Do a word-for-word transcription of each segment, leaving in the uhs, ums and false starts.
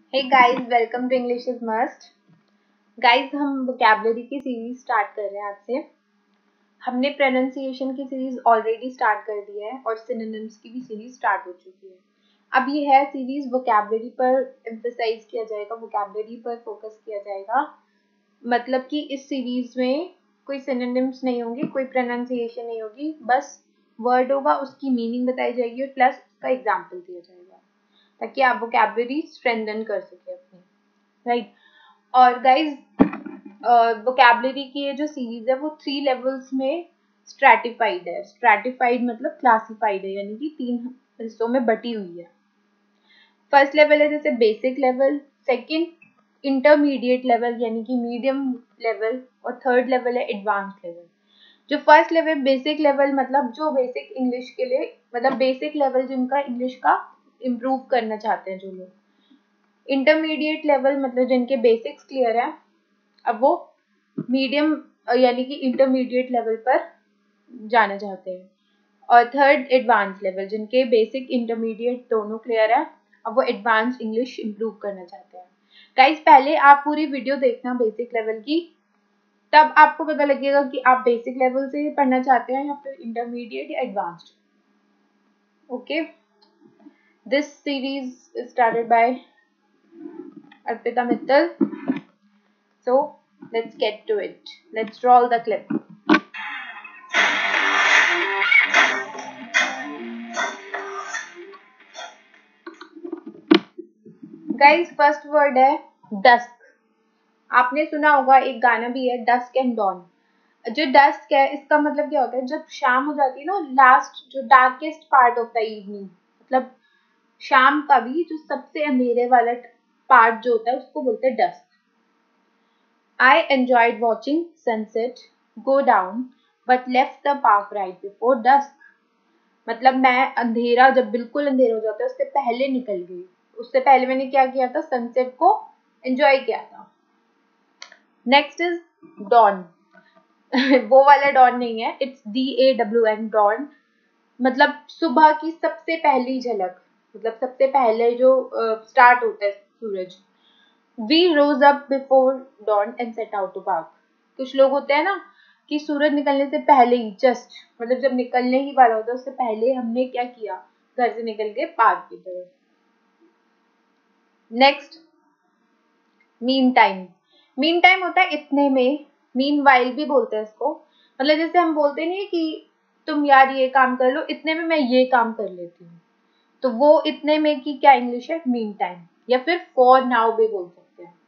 Hey guys, welcome to English is must. Guys, हम vocabulary की series start कर रहे हैं आज से। हमने प्रोनाउंसिएशन की सीरीज ऑलरेडी स्टार्ट कर दी है और सिनोनिम्स की भी सीरीज स्टार्ट हो चुकी है। अब ये है सीरीज वोकैबुलरी पर एम्फसाइज किया जाएगा, वोकैबुलरी पर फोकस किया जाएगा। मतलब कि इस सीरीज में कोई सिनोनिम्स नहीं होंगे, कोई प्रोनाउंसिएशन नहीं होगी, बस वर्ड होगा, उसकी मीनिंग बताई जाएगी और प्लस उसका एग्जाम्पल दिया जाएगा ताकि आप वोकैबुलरी स्ट्रेंथन कर सके अपनी, राइट। और गाइज, वोकैबुलरी की ये जो सीरीज है वो थ्री लेवल्स में स्ट्रैटिफाइड है। स्ट्रैटिफाइड मतलब क्लासिफाइड है, यानी कि तीन हिस्सों में बटी हुई है। फर्स्ट लेवल है जैसे basic level, second intermediate level यानी कि मीडियम लेवल, और थर्ड लेवल है एडवांस लेवल। जो फर्स्ट लेवल बेसिक लेवल मतलब जो बेसिक इंग्लिश के लिए, मतलब बेसिक लेवल जिनका इंग्लिश का इम्प्रूव करना चाहते हैं जो लोग। इंटरमीडिएट लेवल मतलब जिनके बेसिक्स क्लियर है, अब वो मीडियम यानी कि इंटरमीडिएट लेवल पर जाना चाहते हैं। और थर्ड एडवांस लेवल, जिनके बेसिक इंटरमीडिएट दोनों क्लियर है, अब वो एडवांस इंग्लिश इम्प्रूव करना चाहते हैं। गाइस, पहले आप पूरी वीडियो देखना बेसिक लेवल की, तब आपको पता लगेगा कि आप बेसिक लेवल से पढ़ना चाहते हैं या फिर इंटरमीडिएट या advanced. Okay, this series is started by Arpita Mittal. So let's get to it. Let's roll the clip. Guys, first word है dusk. आपने सुना होगा, एक गाना भी है डस्क एंड डॉन। जो डस्क है इसका मतलब क्या होता है, जब शाम हो जाती है ना, लास्ट जो darkest part of the evening, मतलब शाम का भी जो सबसे अंधेरे वाला पार्ट जो होता है उसको बोलते हैं dusk. I enjoyed watching sunset go down but left the park right before dusk. मतलब मैं अंधेरा, जब बिल्कुल अंधेरा हो जाता है उससे पहले निकल गई। उससे पहले मैंने क्या किया था, सनसेट को एंजॉय किया था। Next is dawn. वो वाला डॉन नहीं है, it's D A W N, dawn मतलब सुबह की सबसे पहली झलक, मतलब सबसे पहले जो स्टार्ट uh, होता है सूरज। We rose up before dawn and set out to park. कुछ लोग होते हैं ना कि सूरज निकलने से पहले ही, जस्ट मतलब जब निकलने ही वाला होता है उससे पहले हमने क्या किया, घर से निकल के पार्क की तरफ। Next, meantime. Meantime होता है इतने में, मीन वाइल भी बोलते हैं इसको। मतलब जैसे हम बोलते नहीं है कि तुम यार ये काम कर लो, इतने में मैं ये काम कर लेती हूँ, तो वो इतने में की क्या इंग्लिश है, मीन टाइम, या फिर फॉर नाउ भी बोल सकते हैं।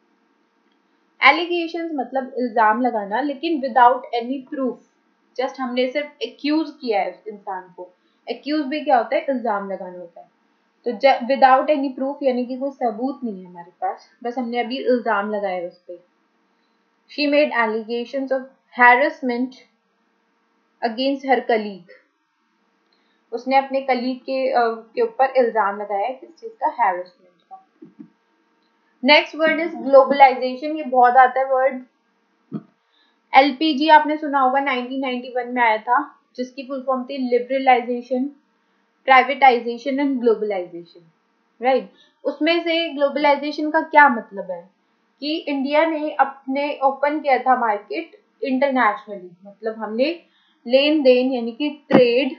एलिगेशंस मतलब इल्जाम लगाना, लेकिन विदाउट एनी प्रूफ, जस्ट हमने सिर्फ एक्यूज किया है उस इंसान को। एक्यूज भी क्या होता है, इल्जाम लगाना होता है। तो विदाउट एनी प्रूफ यानी कि कोई सबूत नहीं है हमारे पास, बस हमने अभी इल्जाम लगाया उस पर। She made allegations of harassment against her colleague. उसने अपने कलीग के के ऊपर इल्जाम लगाया है, किस चीज का, हैरेसमेंट का। Next word is globalisation. ये बहुत आता है वर्ड। एल पी जी आपने सुना होगा, नाइनटीन नाइंटी वन में आया था, जिसकी फुल फॉर्म थी liberalisation, privatisation and globalisation, right. उसमें से ग्लोबलाइजेशन का क्या मतलब है कि इंडिया ने अपने ओपन किया था मार्केट इंटरनेशनली, मतलब हमने लेन देन यानी कि ट्रेड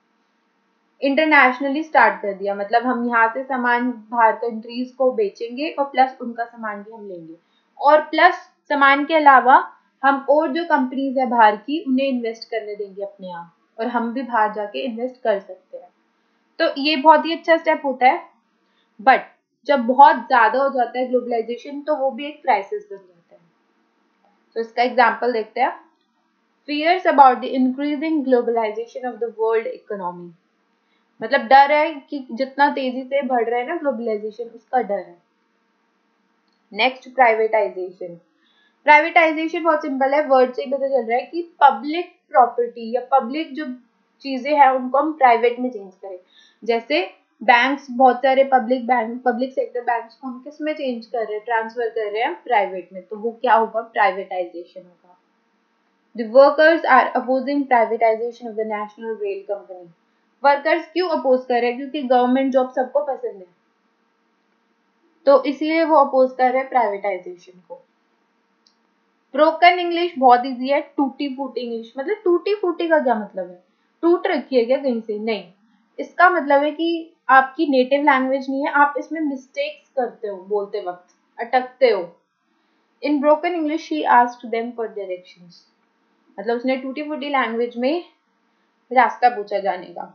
इंटरनेशनली स्टार्ट कर दिया। मतलब हम यहाँ से सामान बाहर कंट्रीज को बेचेंगे और प्लस उनका सामान भी हम लेंगे, और प्लस सामान के अलावा हम और जो कंपनीज है बाहर की उन्हें इन्वेस्ट करने देंगे अपने यहाँ, और हम भी बाहर जाके इन्वेस्ट कर सकते हैं। तो ये बहुत ही अच्छा स्टेप होता है, बट जब बहुत ज्यादा हो जाता है ग्लोबलाइजेशन तो वो भी एक क्राइसिस बन जाता है। तो इसका एग्जाम्पल देखते हैं। Fears about the increasing globalisation of the world economy, मतलब डर है कि जितना तेजी से बढ़ रहा है ना ग्लोबलाइजेशन, उसका डर है। Next, privatisation. प्राइवेटाइजेशन बहुत सिंपल है, वर्ड से ही पता चल रहा है कि पब्लिक प्रॉपर्टी या पब्लिक जो चीजें हैं उनको हम प्राइवेट में चेंज करें। जैसे बैंक्स, बहुत सारे public bank, public sector banks को हम किस में चेंज कर रहे हैं, ट्रांसफर कर रहे हैं प्राइवेट में, तो वो क्या होगा, प्राइवेटाइजेशन होगा। The workers are opposing privatisation of the national rail company. Workers क्यों अपोज कर रहे हैं, क्योंकि गवर्नमेंट जॉब सबको पसंद है, तो इसीलिए वो अपोज कर रहे हैं प्राइवेटाइजेशन को। ब्रोकन इंग्लिश बहुत इजी है। टूटी फूटी इंग्लिश, मतलब टूटी फूटी का क्या मतलब है? टूट रखी है क्या कहीं से? नहीं, इसका मतलब है कि आपकी नेटिव लैंग्वेज नहीं है, आप इसमें मिस्टेक्स करते हो, बोलते वक्त अटकते हो। In broken English she asked them for directions, मतलब उसने टूटी फूटी लैंग्वेज में रास्ता पूछा जाने का।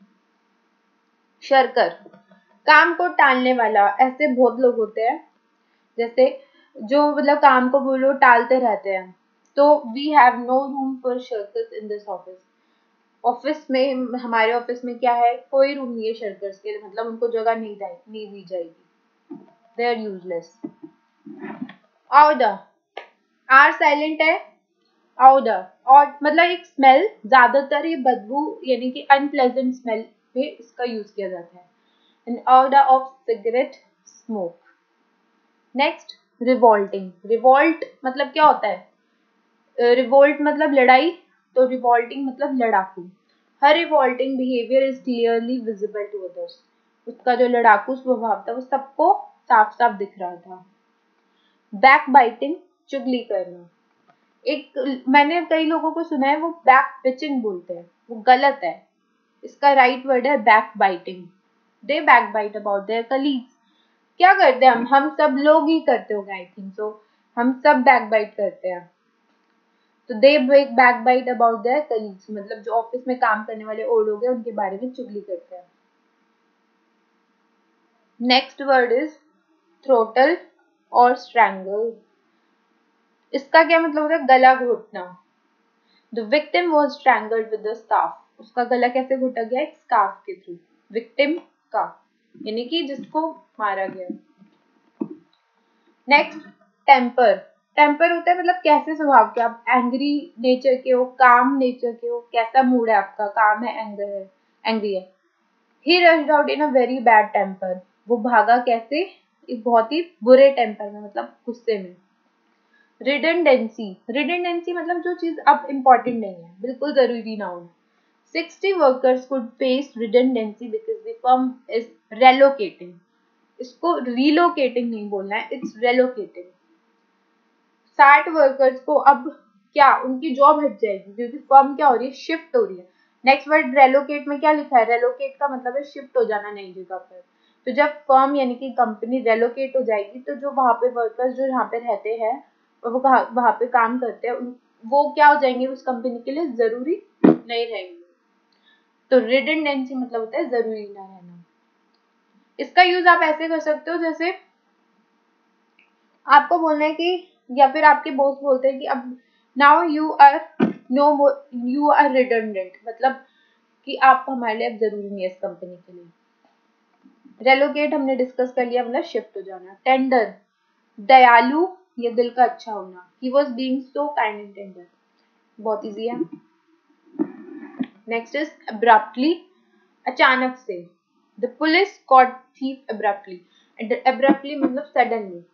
शरकर, काम को टालने वाला। ऐसे बहुत लोग होते हैं जैसे जो मतलब काम को बोलो टालते रहते हैं। तो we have no room for shirkers in this office. Office में, हमारे ऑफिस में क्या है, कोई रूम नहीं है शर्कर्स के लिए, मतलब उनको जगह नहीं जाएगी, नहीं दी जाएगी, they are useless. Odour, R silent है, आउदा, और मतलब एक स्मेल, ज्यादातर ये बदबू यानी कि अनप्लेजेंट स्मेल पे इसका यूज किया जाता है। An odour of cigarette smoke. Next, revolting. Revolt मतलब क्या होता है? रिवोल्ट uh, मतलब लड़ाई, तो रिवॉल्टिंग मतलब लड़ाकू। Her revolting behaviour is clearly visible to others. उसका जो लड़ाकू स्वभाव था वो सबको साफ साफ दिख रहा था। बैक बाइटिंग, चुगली करना। एक मैंने कई लोगों को सुना है वो बैक पिचिंग बोलते हैं, वो गलत है। इसका राइट वर्ड है backbiting. They backbite about their colleagues. क्या करते हैं हम हम सब लोग ही करते होंगे, आई थिंक सो, हम सब बैक बाइट करते हैं। तो they backbite about their colleagues, मतलब जो ऑफिस में काम करने वाले और लोग हैं उनके बारे में चुगली करते हैं। नेक्स्ट वर्ड इज थ्रोटल और स्ट्रैंगल। इसका क्या मतलब होता है? गला घोटना। The victim was strangled with the scarf. उसका गला कैसे घोटा गया? एक स्कार्फ के थ्रू। विक्टिम का यानी कि जिसको मारा गया। Next, temper. टेम्पर होता है मतलब कैसे स्वभाव के, आप एंग्री नेचर के हो, काम नेचर के हो, कैसा मूड है आपका, काम है, एंगर है, एंग्री है। He rushed out in a very bad temper. वो भागा कैसे? एक बहुत ही बुरे टेम्पर में, मतलब गुस्से में। रिडंडेंसी। रिडंडेंसी मतलब जो चीज अब इम्पोर्टेंट नहीं है, बिल्कुल जरूरी ना हो। sixty workers could face redundancy because the firm is relocating. इसको relocating नहीं बोलना है, it's relocating. साठ वर्कर्स को अब क्या उनकी जॉब हट जाएगी क्योंकि फर्म क्या हो रही है? शिफ्ट हो रही है। नेक्स्ट वर्ड रेलोकेट में क्या लिखा है? रेलोकेट का मतलब है शिफ्ट हो जाना नई जगह पर। तो जब फर्म यानी कि कंपनी रेलोकेट हो जाएगी तो जो वहां पे वर्कर्स जो यहाँ पे रहते हैं और वो वहां पे काम करते हैं वो क्या हो जाएंगे? उस कंपनी के लिए जरूरी नहीं रहेंगे। तो रिडंडेंसी मतलब होता है जरूरी ना रहना। इसका यूज आप ऐसे कर सकते हो जैसे आपको बोलना है कि, या फिर आपके बॉस बोलते हैं कि अब now you are no you are redundant, मतलब कि आप हमारे लिए अब जरूरी नहीं है इस कंपनी के लिए। रेलोकेट हमने डिस्कस कर लिया, मतलब शिफ्ट हो जाना। टेंडर, दयालु या दिल का अच्छा होना। He was being so kind and tender, बहुत इजी है। नेक्स्ट इज अब्रप्टली, अचानक से। The police caught thief abruptly. Abruptly मतलब सडनली,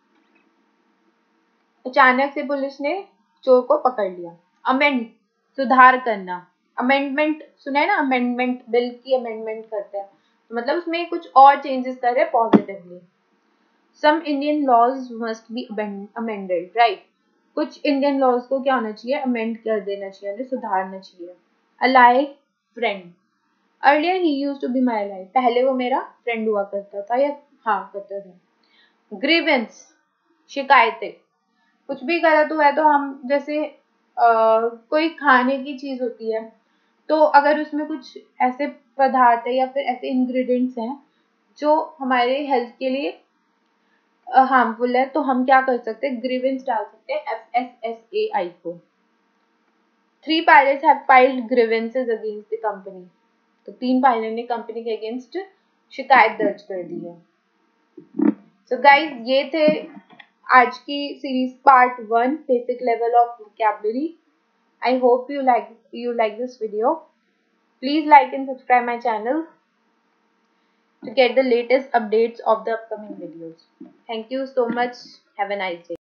अचानक से पुलिस ने चोर को पकड़ लिया। अमेंड, सुधार करना। अमेंडमेंट सुना है ना, अमेंडमेंट, बिल की अमेंडमेंट करते हैं, मतलब उसमें कुछ और चेंजेस कर रहे हैं positively. Some Indian laws must be amended, right. कुछ इंडियन लॉज को क्या होना चाहिए? अमेंड कर देना चाहिए, सुधारना चाहिए। Ally, friend. Earlier he used to be my ally, पहले वो मेरा फ्रेंड हुआ करता था या हाँ करता था। ग्रीवेंस, शिकायतें। कुछ भी गलत हुआ है तो हम जैसे आ, कोई खाने की चीज होती है तो अगर उसमें कुछ ऐसे पदार्थ है या फिर ऐसे इंग्रेडिएंट्स हैं जो हमारे हेल्थ के लिए हार्मफुल है तो हम क्या कर सकते हैं? ग्रीवेंस डाल सकते हैं, F S S A I को। Three pilots have filed grievances against the company. तो तीन पायलट ने कंपनी के अगेंस्ट शिकायत दर्ज कर दी है। सो so गाइज, ये थे आज की series part one, basic level of vocabulary. I hope you like you like this video. Please like and subscribe my channel to get the latest updates of the upcoming videos. Thank you so much. Have a nice day.